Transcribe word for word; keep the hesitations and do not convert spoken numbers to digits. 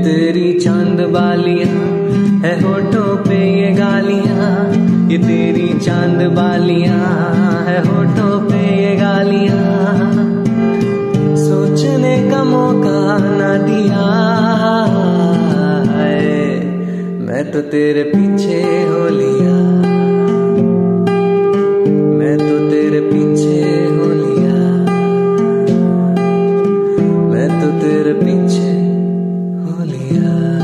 तेरी चांद बालियां है होठों पे ये गालियां, ये तेरी चांद बालियां है होठों पे ये गालियां। सोचने का मौका ना दिया है, मैं तो तेरे पीछे हो लिया, मैं तो तेरे पीछे हो लिया, मैं तो तेरे पीछे हो लिया।